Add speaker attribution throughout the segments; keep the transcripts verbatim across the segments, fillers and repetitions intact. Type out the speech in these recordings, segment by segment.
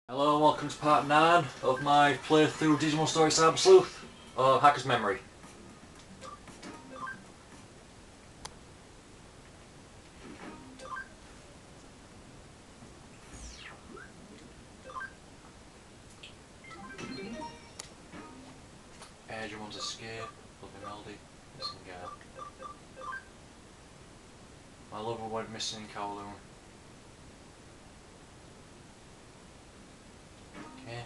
Speaker 1: Hello and welcome to part nine of my playthrough Digimon Story Cyber Sleuth of Hacker's Memory. Airjumon's Escape, Lovely Melody, Missing Guard. My lover went missing in Kowloon. Okay.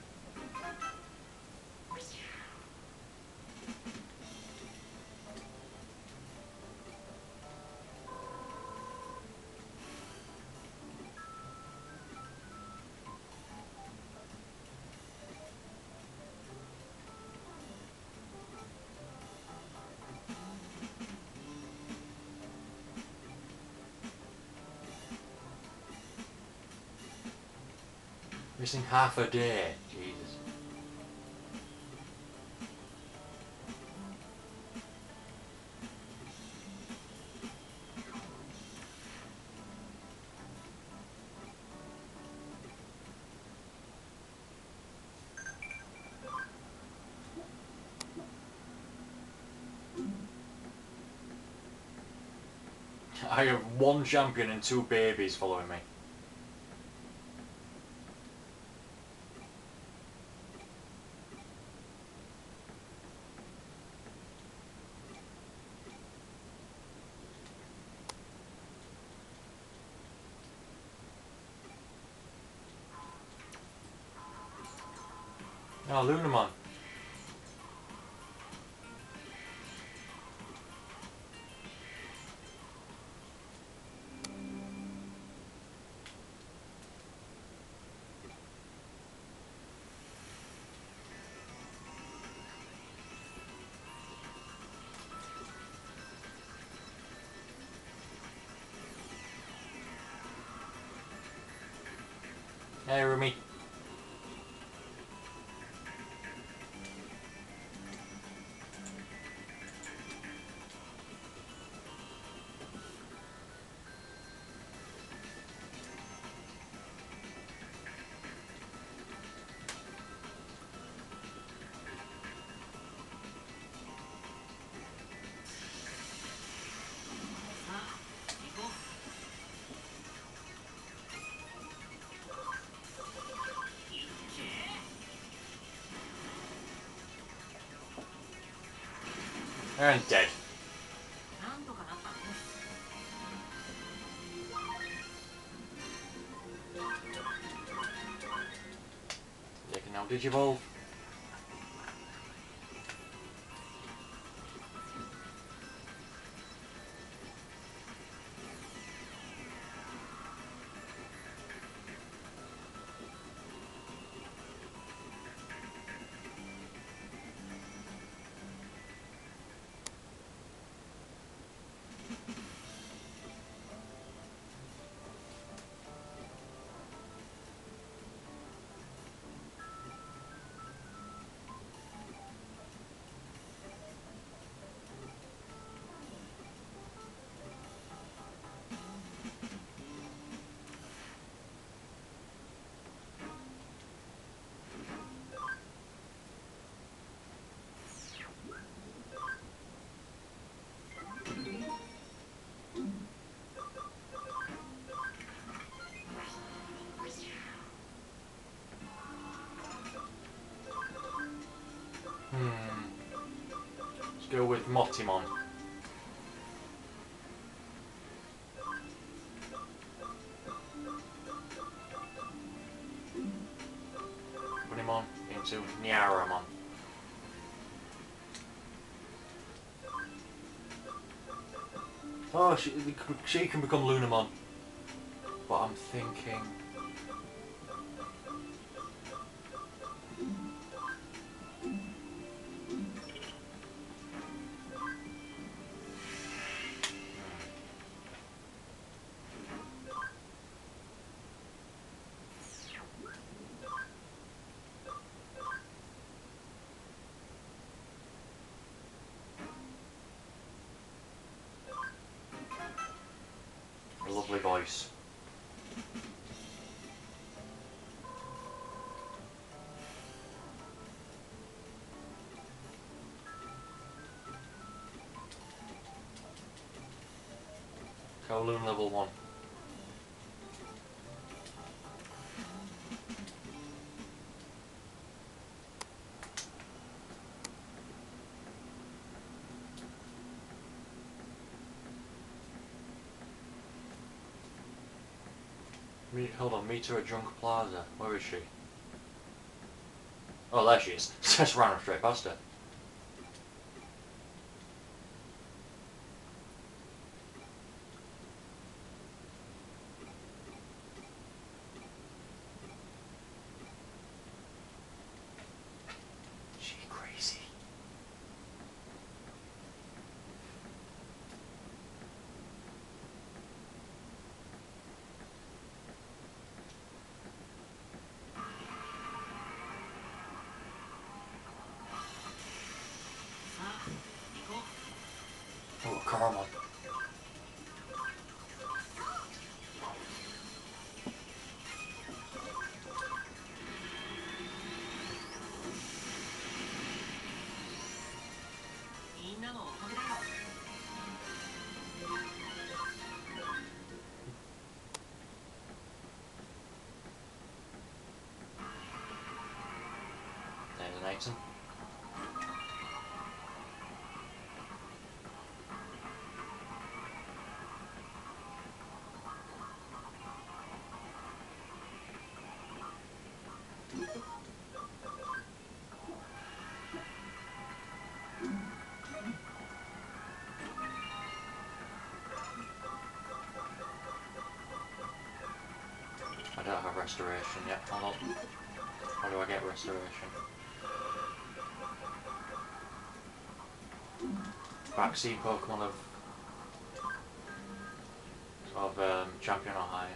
Speaker 1: Missing half a day, Jesus. I have one champion and two babies following me. Oh, Lunamon. Hey, Rumi. They're dead. They can now Digivolve. Hmm. Let's go with Motimon. Bunimon into Nyaramon. Oh, she, she can become Lunamon. But I'm thinking... A lovely voice. Kowloon level one. Me, hold on, meet her at Drunk Plaza. Where is she? Oh, there she is. Just ran straight past her. She crazy. Oh, Carmel. There's Nathan. I don't have restoration yet. Hold on. How do I get restoration? Backseat Pokemon of of um, Champion or higher.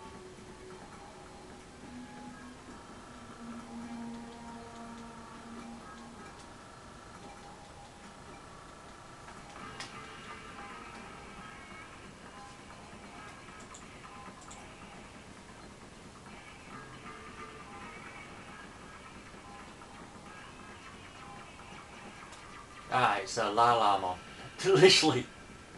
Speaker 1: Ah, it's a Lalamon. Literally.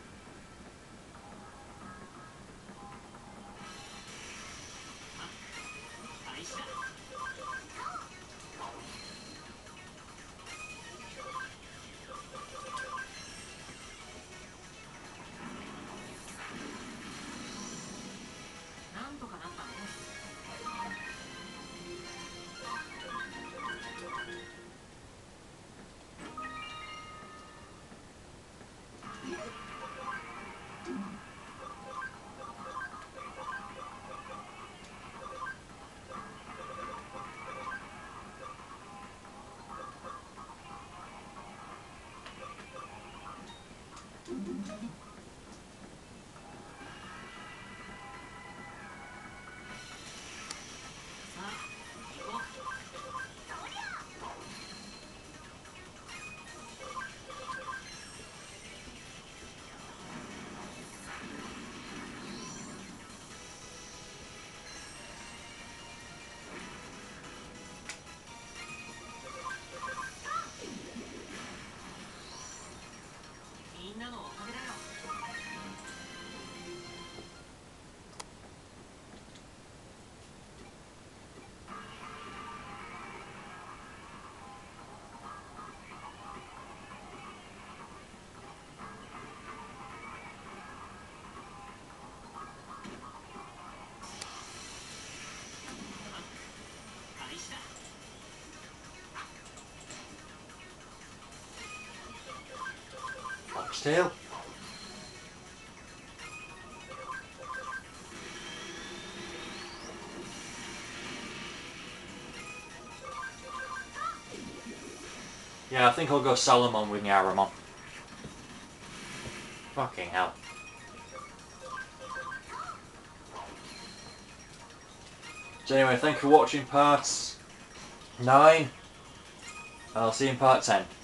Speaker 1: Foxtail. Yeah, I think I'll go Salamon with Yaramon. Fucking hell. So anyway, thank you for watching part nine. I'll see you in part ten.